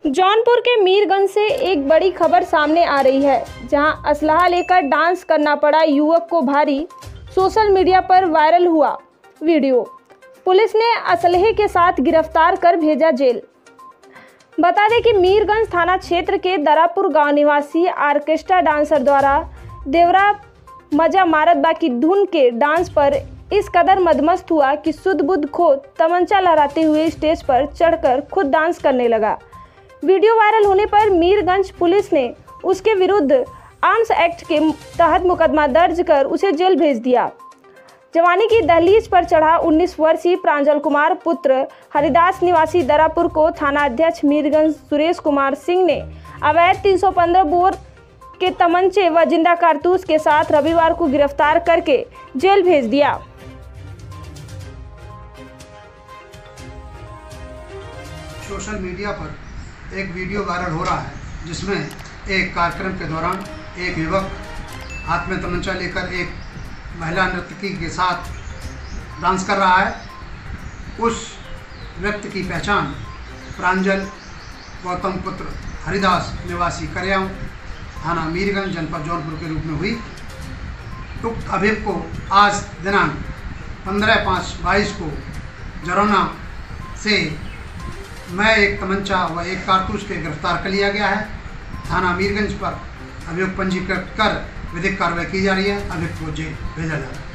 जौनपुर के मीरगंज से एक बड़ी खबर सामने आ रही है, जहां असलहा लेकर डांस करना पड़ा युवक को भारी। सोशल मीडिया पर वायरल हुआ वीडियो। पुलिस ने असलहे के साथ गिरफ्तार कर भेजा जेल। बता दें कि मीरगंज थाना क्षेत्र के दरापुर गांव निवासी ऑर्केस्ट्रा डांसर द्वारा देवरा मजा मारत बाकी धुन के डांस पर इस कदर मदमस्त हुआ कि सुध बुध खो तमंचा लहराते हुए स्टेज पर चढ़कर खुद डांस करने लगा। वीडियो वायरल होने पर मीरगंज पुलिस ने उसके विरुद्ध आर्म्स एक्ट के तहत मुकदमा दर्ज कर उसे जेल भेज दिया। जवानी की दहलीज पर चढ़ा 19 वर्षीय प्रांजल कुमार पुत्र हरिदास निवासी दरापुर को थाना अध्यक्ष मीरगंज सुरेश कुमार सिंह ने अवैध 315 बोर के तमंचे व जिंदा कारतूस के साथ रविवार को गिरफ्तार करके जेल भेज दिया। सोशल मीडिया पर एक वीडियो वायरल हो रहा है, जिसमें एक कार्यक्रम के दौरान एक युवक हाथ में तमंचा लेकर एक महिला नर्तकी के साथ डांस कर रहा है। उस व्यक्ति की पहचान प्रांजल गौतम पुत्र हरिदास निवासी करियाव थाना मीरगंज जनपद जौनपुर के रूप में हुई। उक्त अभियुक्त को आज दिनांक 15/5/22 को जरौना से मैं एक तमंचा व एक कारतूस के गिरफ्तार कर लिया गया है। थाना मीरगंज पर अभियोग पंजीकृत कर विधिक कार्रवाई की जा रही है। अभियुक्त को जेल भेजा जा रहा है।